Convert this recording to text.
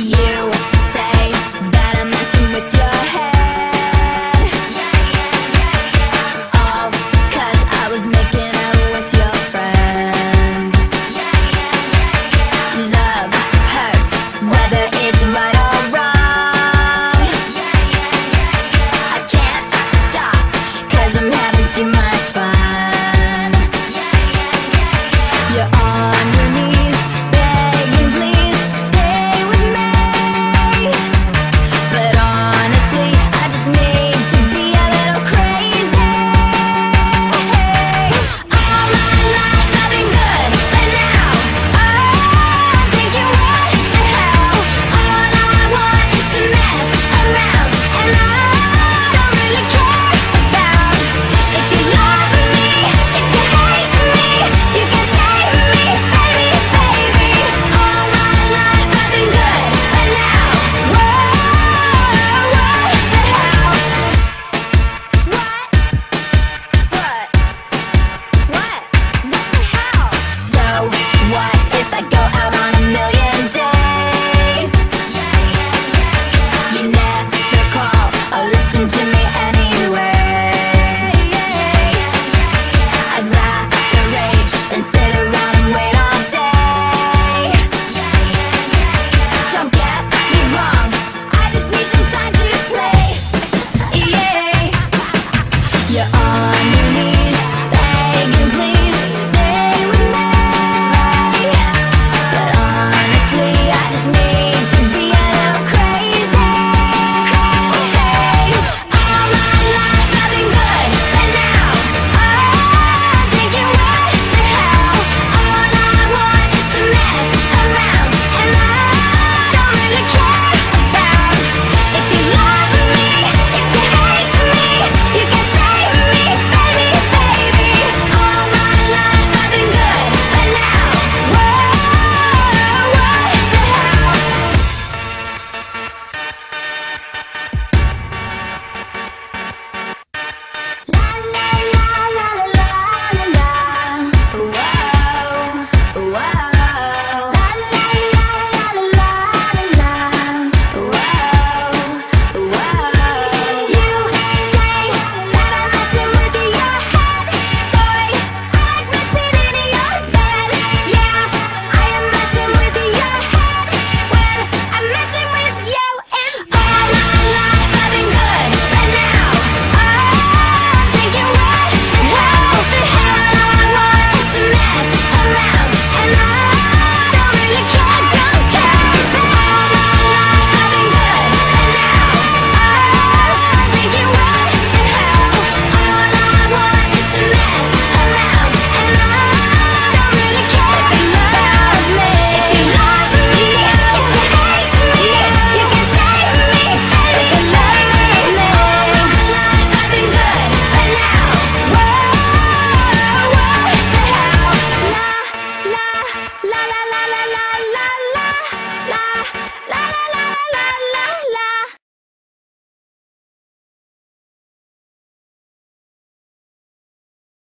You say that I'm messing with your head. All 'cause I was making out with your friend. Love hurts, whether it's right or wrong. I can't stop 'cause I'm having too much fun. You're on your knees, begging please stay with me. But honestly, I just need to be a little crazy. All my life I've been good, but now, oh, thinking what the hell. All I want is to mess around, and I don't really care about if you love me, if you hate me, you can save me, baby, baby. All my life I've been good, but now, whoa, what the hell? What the hell? So what if I go out on a million dates? You never call or listen to me anyway. I'd rather rage than sit around and wait all day. Don't get me wrong, I just need some time to play. You're on your knees, begging please stay with me. But honestly, I just need to be a little crazy. All my life I've been good, but now, oh, thinking what the hell. All I want is to mess around, and I don't really care about if you love me, if you hate me, you can save me, baby, baby. All my life I've been good, but now, whoa, what the hell? La la la la la la la. Whoa, whoa. La la la la la la la. Whoa, whoa. You say that I'm messing with your head, boy. I like messing in your bed. Yeah, I am messing with your head when I'm messing with you. And all my life I've been good, but now, oh, thinking what the hell. All I want is to mess around, and I don't really care, don't care. All my life I've been good, but now, oh, thinking what the hell. All I want is to mess around, and I don't really care if you love me. If you love me, if you hate me, you can save me, baby. If you love me, all my life I've been good, but now, whoa, what the hell? La la la la la la la la.